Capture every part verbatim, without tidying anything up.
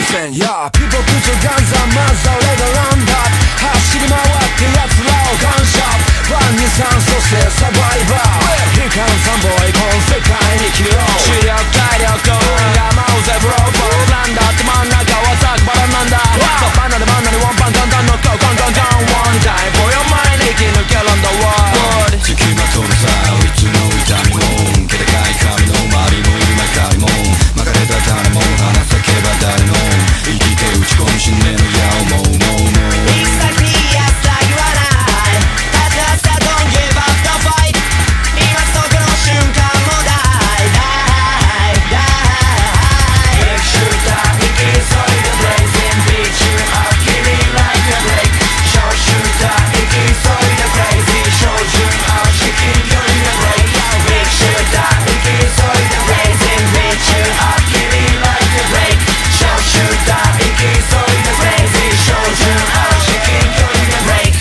線やピポプチョガンザマザレがランダップ走り回って奴らを感謝ワンにさんそしてサバイバー悲観三ボイこの世界に生きろ視力体力運がマウゼブローボーなんだって真ん中はザクバラなんだそうバナナバナナにワンパンガンガンノックガンガンガンワンタイム for your mind 生き抜けるんだワールド付きまとうさいつの痛みも気高い髪の周りも今かりも巻かれた種も話せけば誰も生きて打ち込む信念の矢をもうもうもう行き先やさ言わないたださ Don't give up the fight 今そこの瞬間も大大大 Big shooter 引き急いで Blazing Beat you up 君 like a Blake Short shooter 引き急いで Crazy 照準合う至近距離で Break Big shooter 引き急いで Blazing Beat you up 君 like a Blake Short shooter 引き急いで Crazy 照準合う至近距離で Break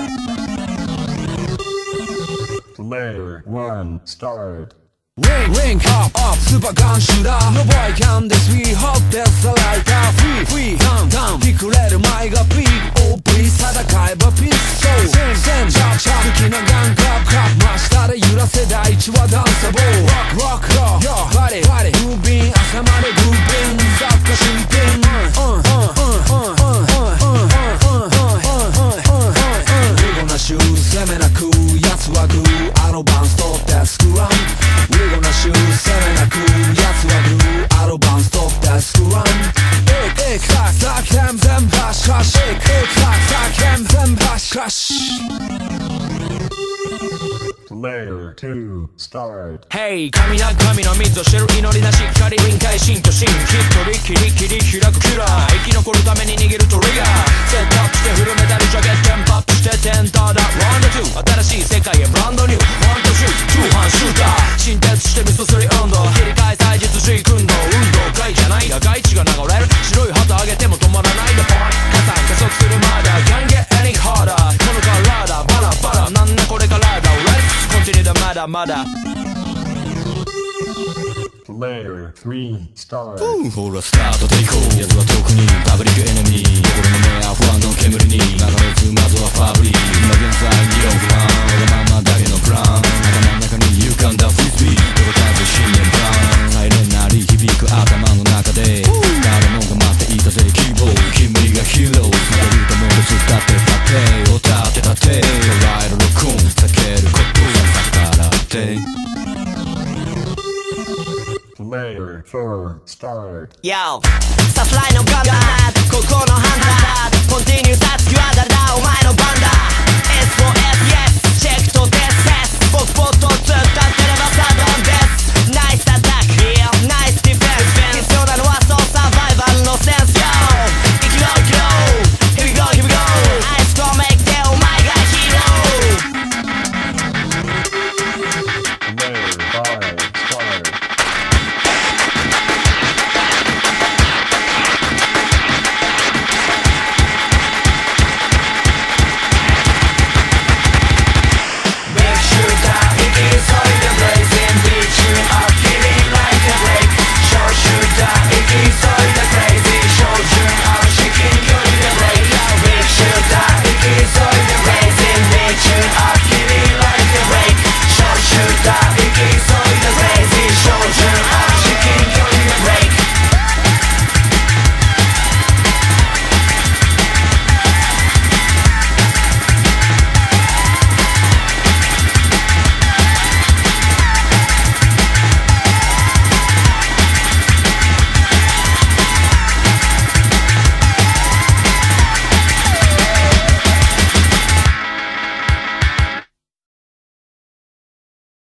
Player one start Ring, ring, up, up, super gun shooter No boy can this, we hope that's a lighter Free, free, down, down ピクれる前がピーク Oh please 戦えばピース So, send, send, chop, chop 好きなガンクラップ、クラップ真下で揺らせ第一はダンサボー Rock, rock, rock, yo, body, body ムービン、朝までグービン雑貨新品 うん、うん、うん、うん、うん、うん、うん、うん、うん、うん、うんリゴなシュー攻めなく奴はグーあのバンス取ってスクラムリゴなシュー攻めなく奴はグーアドバンストップでスクラムエイエイサクサクヘム全部ハシカシエイエイサクサクヘム全部ハシカシ Player two start Hey 神な神の水を知る祈りなしっかり臨界心と心きっとりきりきり開くキラー生き残るために握るトリガーセットアップしてフルメタルジャケットテンポアップしてテンターだワンダツー新しい世界へブランドニューワンとシュートツーハンシューター新鉄してミススリー温度切り替え祭日水訓動運動会じゃないが外地が流れる白い旗上げても止まらないでポイン加算加速するまで Can't get any harder このカラーだバラバラなんだこれからだ Let's continue だまだまだ Player three start ほらスタートでいこう奴は特にパブリックエネミー心の目は不安の煙に流れつまずはファブリー今現在にログワンわがままだけのプラン頭の中に浮かんだフリスビーどこかで信念ブラウンサイレンなり響く頭の中で誰もが待っていたぜ希望君がヒーローされるためと伝ってたてを立てたて捉える録音避けることさからって Player four start Yo サフライのガンダーここのハンターコンティニューさつきは誰だお前の番だ エスフォーエス yes チェックとデスセス僕ポットを釣った